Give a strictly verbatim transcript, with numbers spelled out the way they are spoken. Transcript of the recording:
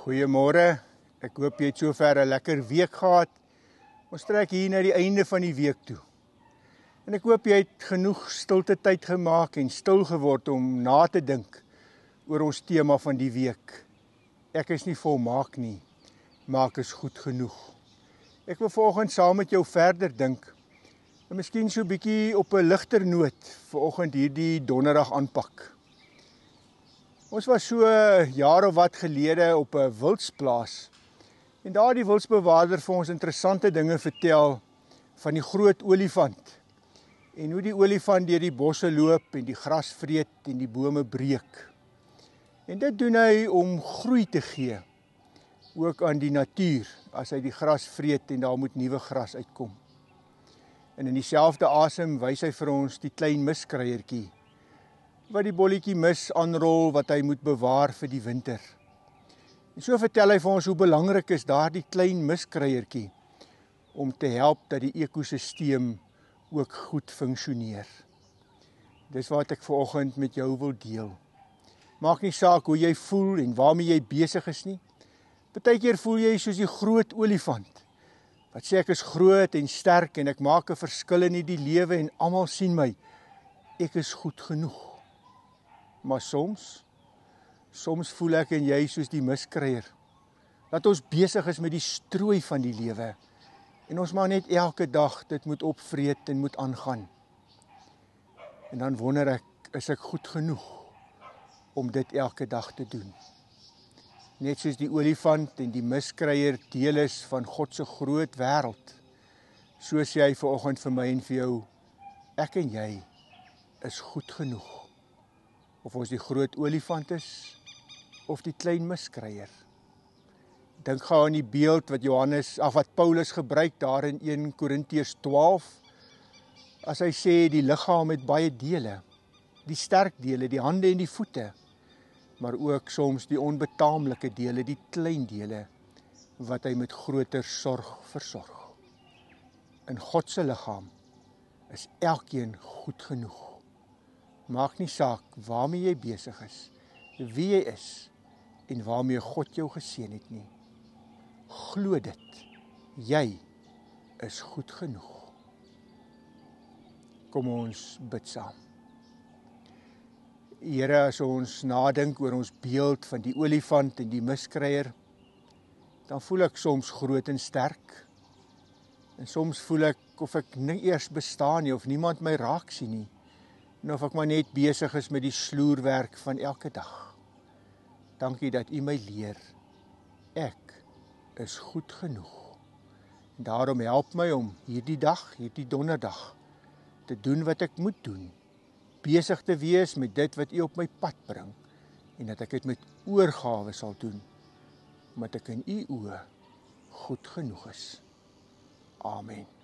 Goeiemôre, ek hoop jy het sover 'n lekker week gehad. Ons trek hier na die einde van die week toe. En ek hoop jy het genoeg stilte tyd gemaak en stil geword om na te dink oor ons tema van die week. Ek is nie volmaak nie, maar ek is goed genoeg. Ek wil vanoggend saam met jou verder dink, en miskien so 'n bietjie op 'n ligter noot vanoggend hierdie donderdag aanpak. Ons was so 'n jaar of wat gelede op 'n wildsplaas, en daar die wildsbewaarder vir ons interessante dinge vertel van die groot olifant, en hoe die olifant deur die bosse loop en die gras vreet en die bome breek. En dit doen hy om groei te gee, ook aan die natuur, as hy die gras vreet en daar moet nuwe gras uitkom. En in dieselfde asem wys hy vir ons die klein miskruiertjie, wat die bolletjie mis aanrol wat hy moet bewaar vir die winter. En so vertel hy vir ons hoe belangrik is daardie klein miskruiertjie om te help dat die ekosisteem ook goed funksioneer. Dis wat ek vanoggend met jou wil deel. Maak nie saak hoe jy voel en waarmee jy besig is nie. Partykeer voel jy soos die groot olifant, wat sê ek is groot en sterk en ek maak 'n verskil in die lewe en almal sien my. Ek is goed genoeg. Maar soms, soms voel ek en jy soos die miskruier, dat ons besig is met die strooi van die lewe, en ons maar net elke dag dit moet opvreet en moet aangaan. En dan wonder ek, is ek goed genoeg om dit elke dag te doen? Net soos die olifant en die miskruier deel is van God se groot wêreld, so sê hy vanoggend vir my en vir jou, ek en jy is goed genoeg. Of ons die groot olifant is, of die klein miskruier. Dink gou aan die beeld wat Johannes, of wat Paulus gebruik daar in eerste Korintiërs twaalf, as hy sê die liggaam het baie dele, die sterk dele, die hande en die voete, maar ook soms die onbetaamlike dele, die klein dele, wat hy met groter sorg versorg. In God se liggaam is elkeen goed genoeg. Maak nie saak waarmee jy besig is, wie jy is en waarmee God jou geseën het nie. Glo dit, jy is goed genoeg. Kom ons bid saam. Here, as ons nadink oor ons beeld van die olifant en die miskruier, dan voel ek soms groot en sterk, en soms voel ek of ek nie eers bestaan nie, of niemand my raak sien nie, en of ek maar net besig is met die sloerwerk van elke dag. Dankie dat U my leer, ek is goed genoeg. En daarom help my om hierdie dag, hierdie donderdag, te doen wat ek moet doen, besig te wees met dit wat U op my pad bring, en dat ek dit met oorgawe sal doen, omdat ek in U oë goed genoeg is. Amen.